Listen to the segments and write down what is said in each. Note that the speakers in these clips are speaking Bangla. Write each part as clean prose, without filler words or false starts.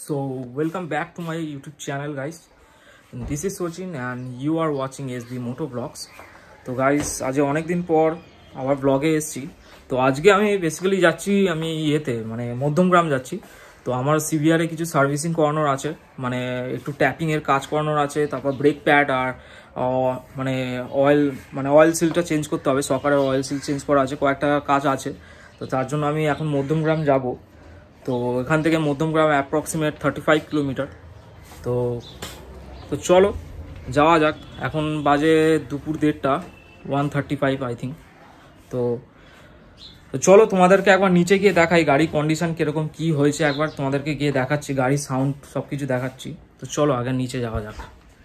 So welcome back to my YouTube channel, guys. This is Sochin and you are watching SB Moto Vlogs. তো গাইস আজ অনেক দিন পর আবার ব্লগে এসেছি। তো আজকে আমি বেসিক্যালি যাচ্ছি আমি মানে মধ্যমগ্রাম যাচ্ছি। তো আমার CBR এ কিছু সার্ভিসিং করানোর আছে, মানে একটু ট্যাপিং এর কাজ করানোর আছে, তারপর ব্রেক প্যাড আর মানে অয়েল সিলটা চেঞ্জ করতে হবে, সকারের অয়েল সিল চেঞ্জ করা আছে, কয়েকটা কাজ আছে। তো তার জন্য আমি এখন মধ্যমগ্রাম যাব। তো এখান থেকে মধ্যমগ্রাম অ্যাপ্রক্সিমেট 35 কিলোমিটার। তো চলো যাওয়া যাক। এখন বাজে দুপুর 1:30, 1:35 আই থিঙ্ক। তো চলো তোমাদেরকে একবার নিচে গিয়ে দেখাই গাড়ি কন্ডিশন কিরকম কি হয়েছে, একবার তোমাদেরকে গিয়ে দেখাচ্ছি, গাড়ি সাউন্ড সব কিছু দেখাচ্ছি। তো চলো আগে নিচে যাওয়া যাক।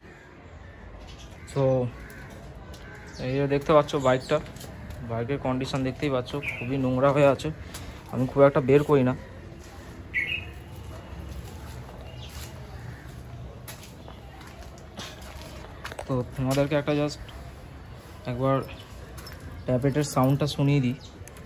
তো এই দেখতে পাচ্ছ বাইকের কন্ডিশন দেখতেই পাচ্ছ, খুবই নোংরা হয়ে আছে। আমি খুব একটা বের করি না। তো তোমাদেরকে একটা জাস্ট একবার ট্যাবলেটের সাউন্ডটা শুনিয়ে দিই।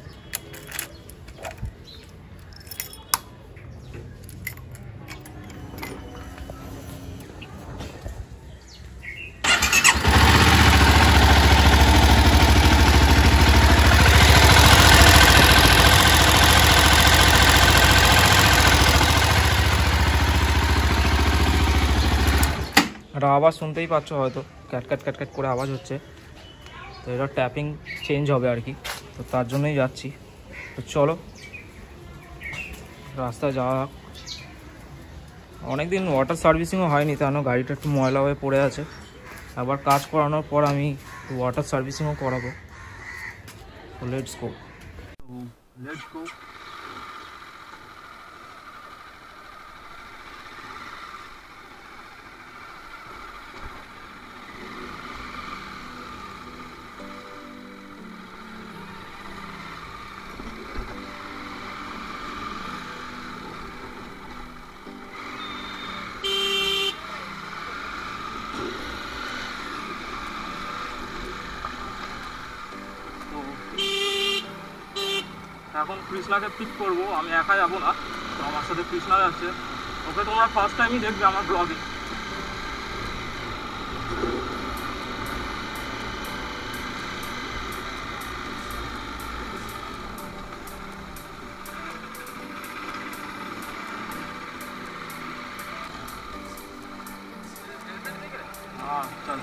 একটা আওয়াজ শুনতেই পাচ্ছ, হয়তো ক্যাটক্যাট ক্যাটক্যাট করে আওয়াজ হচ্ছে। তো এটা ট্যাপিং চেঞ্জ হবে আর কি, তো তার জন্যই যাচ্ছি। তো চলো রাস্তায় যাওয়া। অনেকদিন ওয়াটার সার্ভিসিংও হয়নি, কেন গাড়িটা একটু ময়লা হয়ে পড়ে আছে। আবার কাজ করানোর পর আমি ওয়াটার সার্ভিসিংও করাবো। তো লেটস গো। এখন কৃষ্ণাকে পিক করবো, আমি একা যাবো না, তো আমার সাথে কৃষ্ণা যাচ্ছে। ওকে তোমরা ফার্স্ট টাইমই দেখবে আমার ব্লগে। হ্যাঁ চল।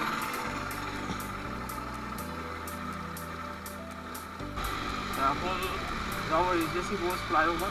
এখন যাবো এজেসি বোস ফ্লাইওভার।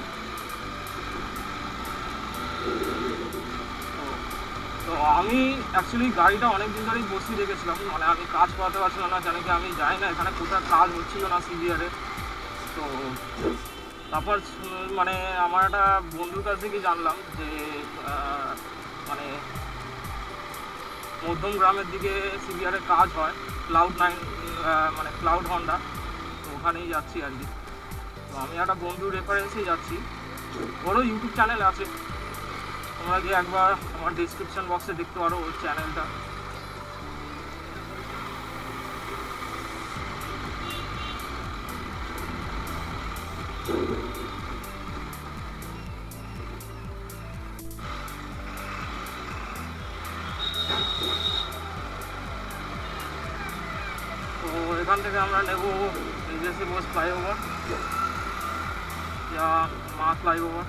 তো আমি অ্যাকচুয়ালি গাড়িটা অনেক দিন ধরেই বসিয়ে রেখেছিলাম, মানে আমি কাজ করাতে পারছিলাম না, জানি কি আমি যাই না এখানে কোথাও কাজ হচ্ছিল না CBR-এ। তো তারপর মানে আমার একটা বন্ধুর কাছ থেকে জানলাম যে মানে মধ্যমগ্রামের দিকে CBR-এ কাজ হয়, মানে ক্লাউড হন্ডা। তো ওখানেই যাচ্ছি আর কি। তো আমি একটা বন্ধুর রেফারেন্সেই যাচ্ছি, ওরও ইউটিউব চ্যানেল আছে, তোমরা গিয়ে একবার আমার ডিসক্রিপশন বক্সে দেখতে পারো ওই চ্যানেলটা। তো এখান থেকে আমরা নেব এজেসি বোস ফ্লাইওভার या মা ফ্লাইওভার।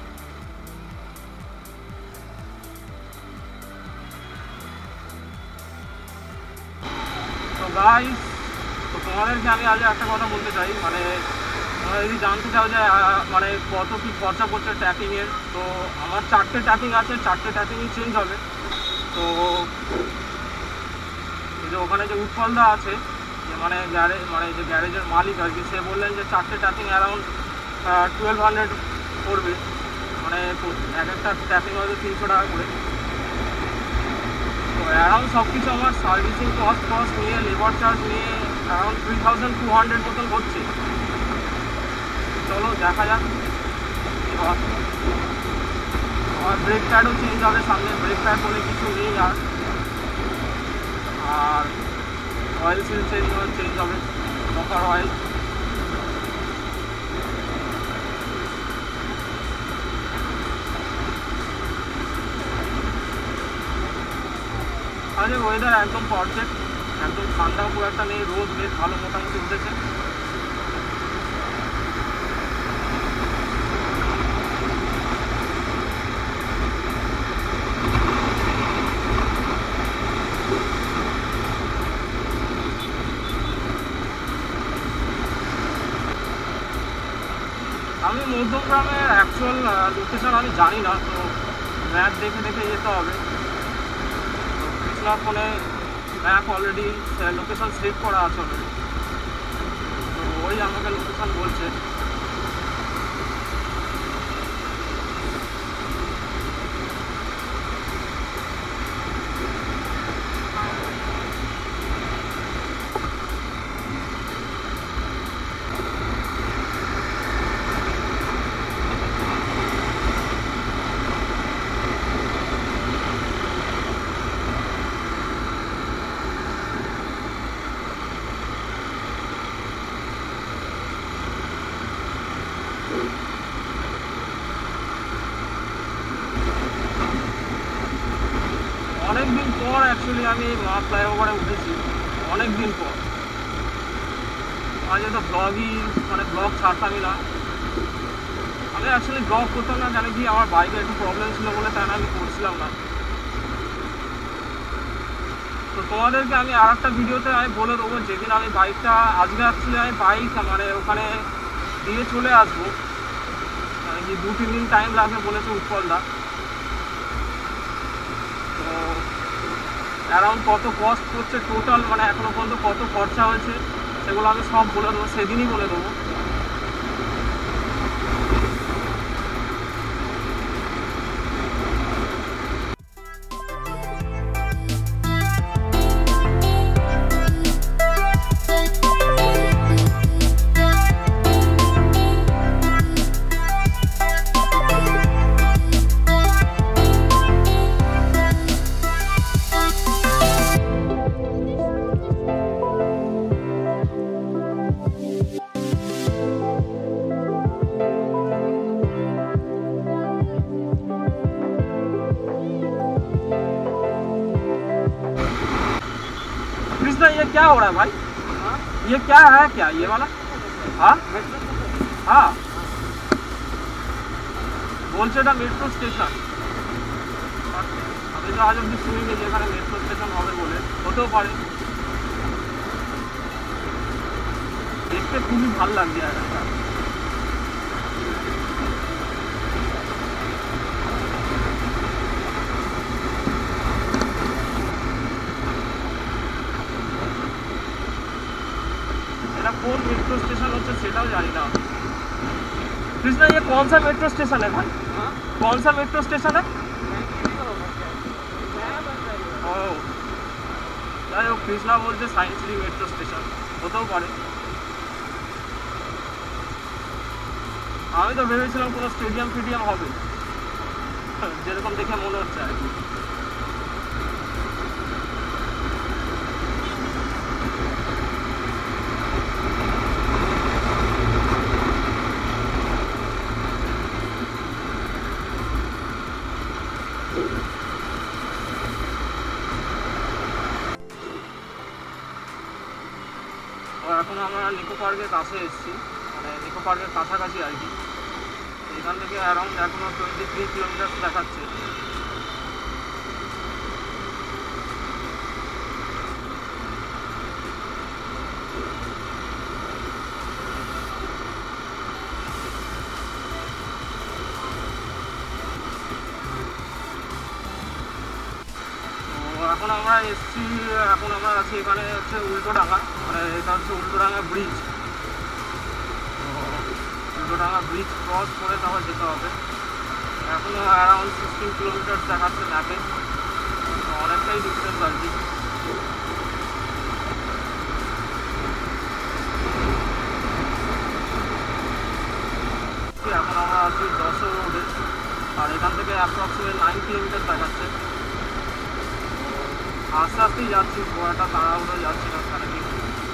তো গাইস, তো তোমাদেরকে আমি আজ একটা কথা বলতে চাই, মানে তোমরা যদি জানতে চাও যে মানে কত কী খরচা পড়ছে ট্যাপিংয়ের, তো আমার 4টে ট্যাপিং আছে, 4টে ট্যাপিংই চেঞ্জ হবে। তো এই যে ওখানে যে উৎপলদা আছে, যে মানে যে গ্যারেজের মালিক আর কি, সে বললেন যে 4টে ট্যাপিং অ্যারাউন্ড 1200 পড়বে, মানে এক একটা ট্যাপিং হয়তো 300 টাকা করে। তো অ্যারাউন্ড সব কিছু আমার সার্ভিসিং কস্ট নিয়ে, লেবার চার্জ নিয়ে অ্যারাউন্ড 3200 মতন হচ্ছে। চলো দেখা যাক। আর ব্রেক প্যাডও চেঞ্জ হবে, সামনে ব্রেক প্যাড বলে কিছু নেই আর অয়েল সিল চেঞ্জ হবে, মকার অয়েল। আজকে ওয়েদার একদম পারফেক্ট, একদম ঠান্ডা খুব একটা নেই, রোদ বেশ ভালো মোটামুটি উঠেছে। আমি মধ্যমগ্রামের অ্যাকচুয়াল লোকেশান আমি জানি না, তো ম্যাপ দেখে দেখে যেতে হবে। তো কৃষ্ণার ফোনে ম্যাপ অলরেডি লোকেশান সেভ করা আছে অলরেডি, তো ওই আমাকে লোকেশান বলছে। অনেকদিন পর অ্যাকচুয়ালি আমি ফ্লাইওভারে উঠেছি, অনেকদিন পর। আজ তো ব্লগই মানে ব্লগ ছাড়তামই না আমি, অ্যাকচুয়ালি ব্লগ করতাম না, জানি কি আমার বাইকে একটু প্রবলেম ছিল বলে, তাই না আমি করছিলাম না। তো তোমাদেরকে আমি আর একটা ভিডিওতে আমি বলে দেবো, যেদিন আমি বাইকটা, আজকে অ্যাকচুয়ালি আমি বাইক মানে ওখানে দিয়ে চলে আসবো, মানে কি 2-3 দিন টাইম লাগবে বলেছে উৎপলদা। তো অ্যারাউন্ড কত কস্ট করছে টোটাল, মানে এখনো পর্যন্ত কত খরচা হয়েছে, সেগুলো আমি সব বলে দেবো, সেদিনই বলে দেবো। ये क्या हो रहा है भाई? ये क्या है, क्या ये वाला? हाँ हाँ बोलছে এটা মেট্রো স্টেশন। আমি তো আজ অব্দি শুনিনি যে এখানে মেট্রো স্টেশন হবে বলে, হতেও পারে। দেখতে খুবই ভালো লাগছে জায়গাটা। कौन मेट्रो स्टेशन होता सेटाও জানি না। कृष्णा ये कौन सा मेट्रो स्टेशन है भाई? कौन सा मेट्रो स्टेशन है? যাই হোক, কৃষ্ণা বলছে সায়েন্স সিটি মেট্রো স্টেশন, হতেও পারে। আমি তো ভেবেছিলাম কোনো স্টেডিয়াম ফিডিয়াম হবে, যেরকম দেখে মনে হচ্ছে আর কি। এখন আমরা নিকো পার্কের কাছে এসেছি, মানে নিকো পার্কের কাছাকাছি আর কি। এখান থেকে অ্যারাউন্ড এখনও 23 কিলোমিটার দেখাচ্ছে। এখন আমরা এসছি, এখন আমরা আছি এখানে হচ্ছে উল্টোডাঙ্গা, মানে এটা হচ্ছে Ultadanga bridge. Ultadanga bridge cross করে তারপর যেতে হবে। এখনও অ্যারাউন্ড 16 কিলোমিটার দেখাচ্ছে ম্যাপে, অনেকটাই ডিস্টেন্স আর কি। এখন আমরা আছি 10 রোডে, আর এখান থেকে অ্যাপ্রক্সিমেট 9 কিলোমিটার দেখাচ্ছে। আস্তে আস্তেই যাচ্ছি, খুব একটা তাড়াহুড়ো যাচ্ছি না, কারণ কি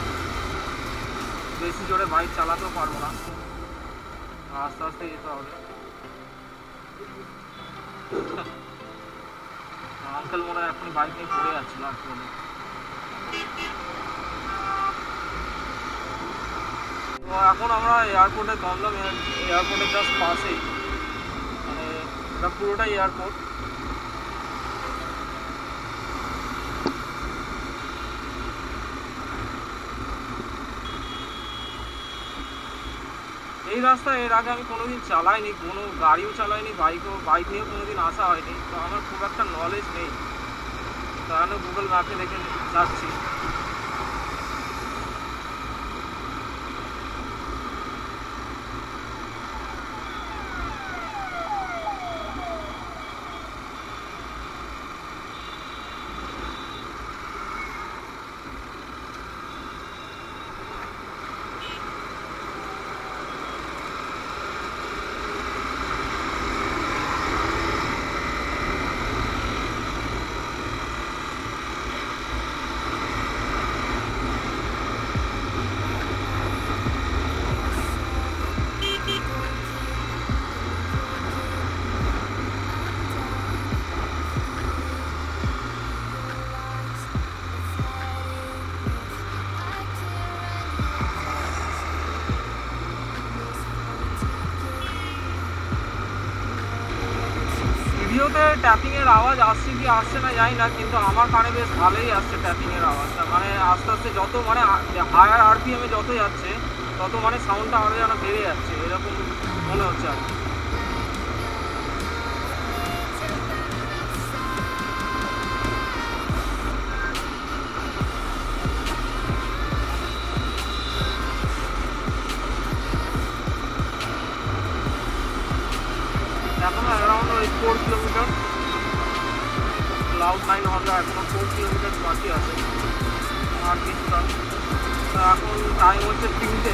বেশি জোরে বাইক চালাতেও পারবো না, আস্তে আস্তে যেতে হবে। আঙ্কেল মনে হয় এখনই বাইক নিয়ে পড়ে যাচ্ছিল আর কি। তো এখন আমরা এয়ারপোর্টে দমদম এয়ারপোর্টের জাস্ট পাশেই, মানে এটা পুরোটাই এয়ারপোর্ট। এই রাস্তা এর আগে আমি কোনোদিন চালাইনি, কোনো গাড়িও চালাইনি, বাইক নিয়েও কোনোদিন আসা হয়নি, তো আমার খুব একটা নলেজ নেই, তাহলে গুগল ম্যাপে দেখে যাচ্ছি। ভিডিওতে ট্যাপিংয়ের আওয়াজ আসছে কি আসছে না জানি না, কিন্তু আমার কানে বেশ ভালোই আসছে ট্যাপিংয়ের আওয়াজটা। মানে আস্তে আস্তে যত মানে হায়ার আরপিএমে যত যাচ্ছে তত মানে সাউন্ডটা আরও যেন বেড়ে যাচ্ছে, এরকম মনে হচ্ছে আর কি। এখনো অ্যারাউন্ড 4 কিলোমিটার, ক্লাউড 9 হন্ডা এখনো 4 কিলোমিটার বাকি আছে আর কিছুটা। এখন টাইম হচ্ছে 3টে।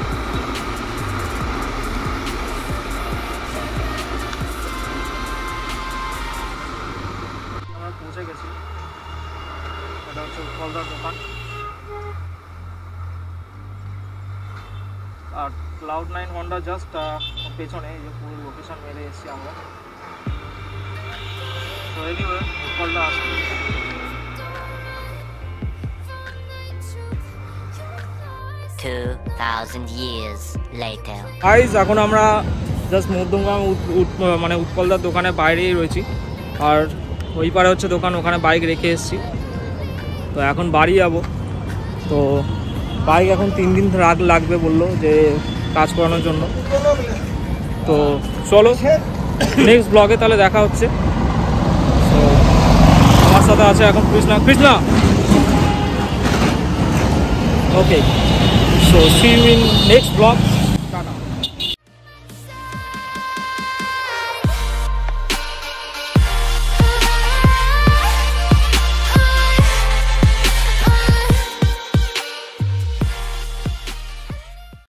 আমরা পৌঁছে গেছি, এটা হচ্ছে উৎপলদার দোকান। আর ক্লাউড 9 হন্ডা জাস্ট পেছনে, এই যে পুরো লোকেশন মেরে এসেছি আমরা। তো এনিওয়ে উৎপলদা আসছে। 2000 years later. গাইস এখন আমরা জাস্ট মধ্যমগ্রাম মানে উৎপলদার দোকানের বাইরেই রয়েছি, আর ওই পারে হচ্ছে দোকান, ওখানে বাইক রেখে এসেছি। তো এখন বাড়ি যাব। তো বাইক এখন 3 দিন লাগবে বললো যে কাজ করানোর জন্য। তো চলো নেক্সট ব্লগে তাহলে দেখা হচ্ছে। তো আমার সাথে আছে এখন কৃষ্ণা। ওকে, so see you in next vlog.